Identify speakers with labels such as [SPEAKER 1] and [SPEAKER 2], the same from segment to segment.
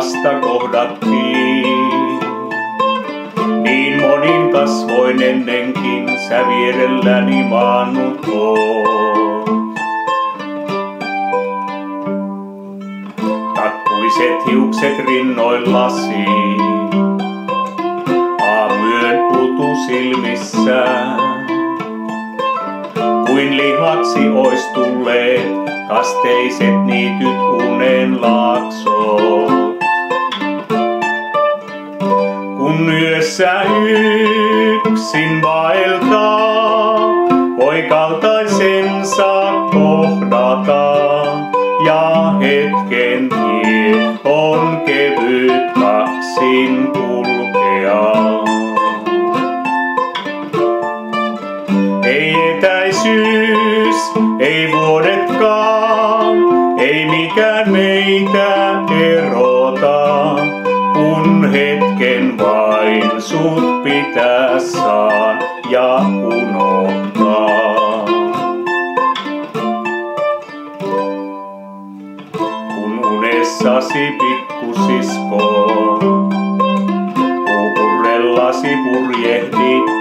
[SPEAKER 1] vasta kohdattiin. Niin monin kasvoin ennenkin sä vierelläni maannut oot. Takkuiset hiukset rinnoillasi, aamuyön utu silmissä. Kuin lihaksi ois tulleet kasteiset niityt unen laaksoon. Kun yössä yksin vaeltaa, voi kaltaisensa kohdata. Ja hetken tie on kevyt kaksin kulkea. Ei etäisyys, ei vuodetkaan, ei mikään meitä erota. Kun hetken vain sut pitää saa ja unohtaa. Kun unessasi pikkusisko, puukurrellasi purjehdit.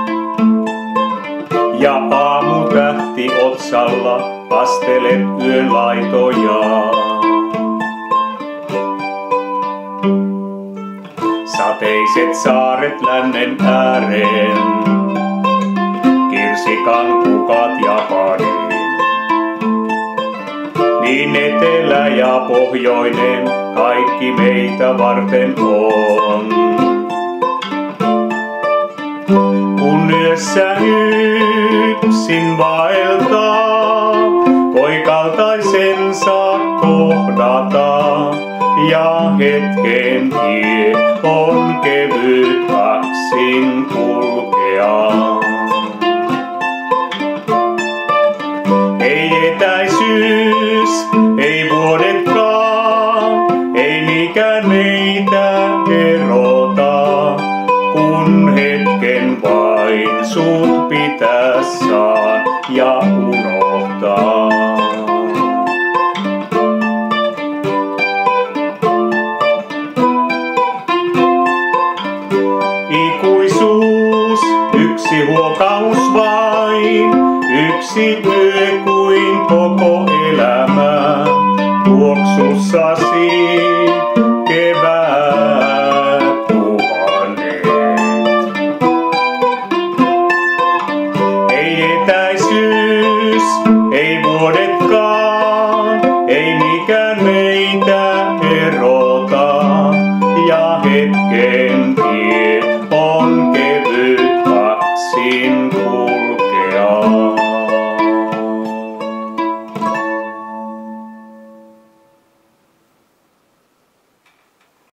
[SPEAKER 1] Ja aamutähti otsalla pastelet yön laitoja. Sateiset saaret lännen ääreen, kirsikan kukat Japaniin. Niin etelä ja pohjoinen kaikki meitä varten on. Kun yössä yksin vaeltaa, voi kaltaisensa kohdata. Ja hetken tie on kevyt kaksin kulkea. Ei etäisyys, ei vuodetkaan, ei mikään meitä erota. Kun hetken vain sut pitää saa ja unohtaa. Ikuisuus, yksi huokaus vain, yksi yö.